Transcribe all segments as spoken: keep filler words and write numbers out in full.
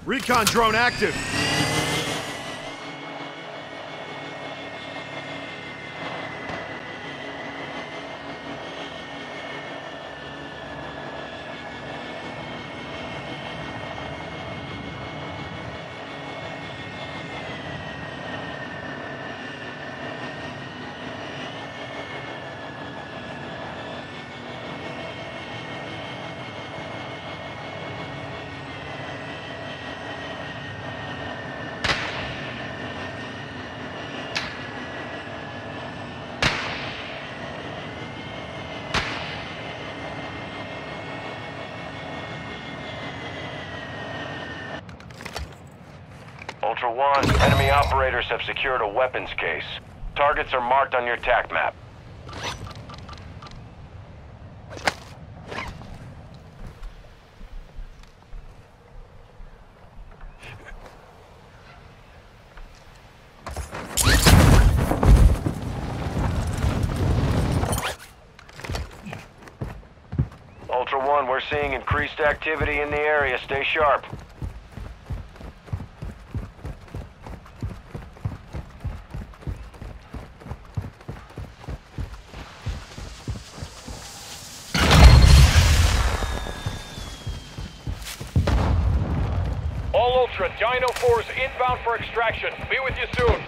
Recon drone active. Ultra One, enemy operators have secured a weapons case. Targets are marked on your TAC map. Ultra One, we're seeing increased activity in the area. Stay sharp. All Ultra, Dino four is inbound for extraction. Be with you soon.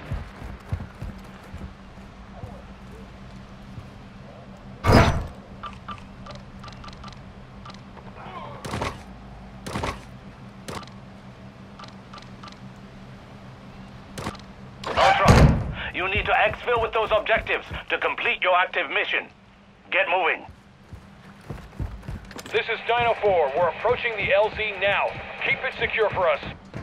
Ultra, you need to ExFil with those objectives to complete your active mission. Get moving. This is Dino four. We're approaching the L Z now. Keep it secure for us.